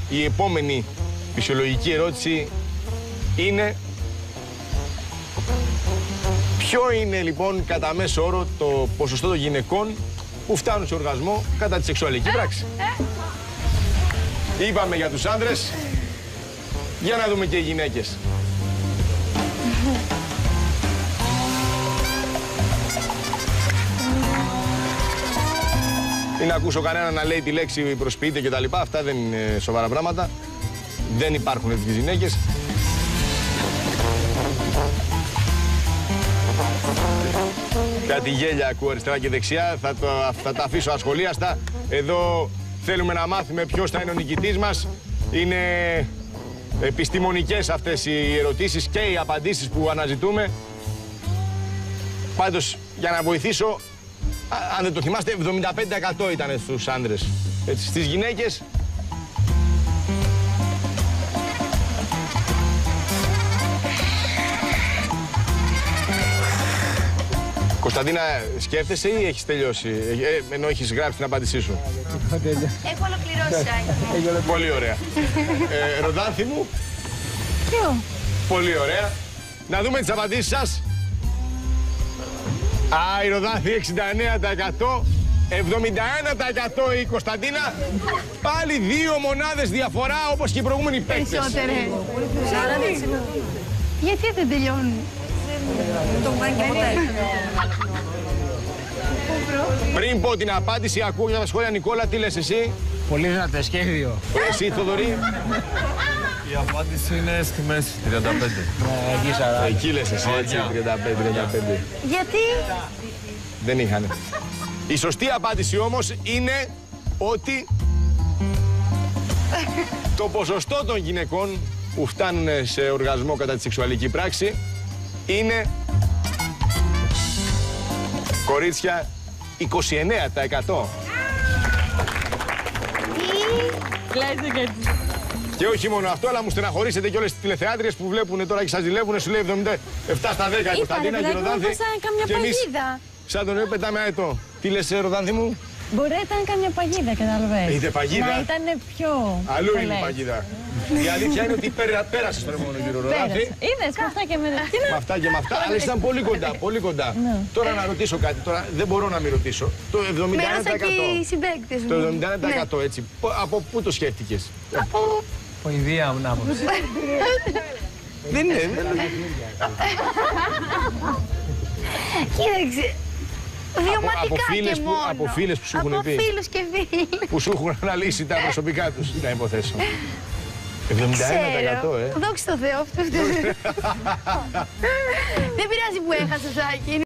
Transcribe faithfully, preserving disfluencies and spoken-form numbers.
η επόμενη φυσιολογική ερώτηση είναι ποιο είναι λοιπόν κατά μέσο όρο το ποσοστό των γυναικών που φτάνουν σε οργασμό κατά τη σεξουαλική πράξη. Είπαμε για τους άντρες, για να δούμε και οι γυναίκες. Μην ακούσω κανένα να λέει τη λέξη προσποιείται και τα λοιπά. Αυτά δεν είναι σοβαρά πράγματα. Δεν υπάρχουν τέτοιες γυναίκες. Κάτι γέλια ακούω αριστερά και δεξιά. Θα, το, θα τα αφήσω ασχολίαστα. Εδώ θέλουμε να μάθουμε ποιος θα είναι ο νικητής μας. Είναι επιστημονικές αυτές οι ερωτήσεις και οι απαντήσεις που αναζητούμε. Πάντως, για να βοηθήσω, αν δεν το θυμάστε, εβδομήντα πέντε τοις εκατό ήταν στους άντρες. Έτσι, στις γυναίκες... Κωνσταντίνα, σκέφτεσαι ή έχεις τελειώσει, ε, ενώ έχεις γράψει την απάντησή σου? Έχω ολοκληρώσει. Πολύ ωραία. ε, Ροδάνθη μου. Ποιο? Πολύ ωραία. Να δούμε τις απαντήσεις σας. Α, η Ροδάνθη εξήντα εννέα τοις εκατό, εβδομήντα ένα τοις εκατό η Κωνσταντίνα. Πάλι δύο μονάδες διαφορά όπως και οι προηγούμενοι παίκτες. Περισσότερες. Γιατί δεν τελειώνουν? Το κάνει και ποτέ. Πριν πω την απάντηση, ακούω για τα σχόλια. Νικόλα, τι λες εσύ? Πολύ δυνατό σχέδιο. Εσύ, Θοδωρή? Η απάντηση είναι στη μέση, τριάντα πέντε. Εκεί σαράντα. Εκεί λες εσύ, έτσι, τριάντα πέντε τριάντα πέντε. Γιατί? Δεν είχανε. Η σωστή απάντηση όμως είναι ότι το ποσοστό των γυναικών που φτάνουν σε οργασμό κατά τη σεξουαλική πράξη είναι, κορίτσια, είκοσι εννέα τοις εκατό. Και όχι μόνο αυτό, αλλά μου στεναχωρήσετε και όλες τις τηλεθεάτριες που βλέπουν τώρα και σας ζηλεύουν. Σου λέει εβδομήντα επτά στα δέκα η Κωνσταντίνα και η Ροδάνθη. Και εμείς σαν τον νέο πετάμε αετό. Τι λες, Ροδάνθη μου? Μπορεί να ήταν καμιά παγίδα, καταλαβαίνεις. Είτε παγίδα. Να ήταν πιο... Αλλού πολλές. είναι η παγίδα. Η αλήθεια είναι ότι πέρα, πέρασε στον επόμενο γύρο, Ροδάνθη. Είδες, με αυτά και με τα... Τι Με αυτά και με αυτά, αλλά ήταν πολύ κοντά, πολύ κοντά. Ναι. Τώρα να ρωτήσω κάτι, τώρα δεν μπορώ να μην ρωτήσω. Το εβδομήντα ένα τοις εκατό. Μέρασα και οι συμπαίκτες μου. Το εβδομήντα ένα τοις εκατό, Ναι. έτσι. Πο- Από πού το σκέφτηκες? Από... Από ιδέα μου να πω. Δεν είναι. Κοίταξε. Βιωματικά από φίλες και που- μόνο. από φίλες που σου έχουν Από πει. φίλους και φίλοι. Που σου έχουν αναλύσει τα προσωπικά τους, να υποθέσω. εβδομήντα ένα τοις εκατό, Ξέρω. ε. Δόξα τω Θεώ. Δεν πειράζει που έχασα, Σάκη.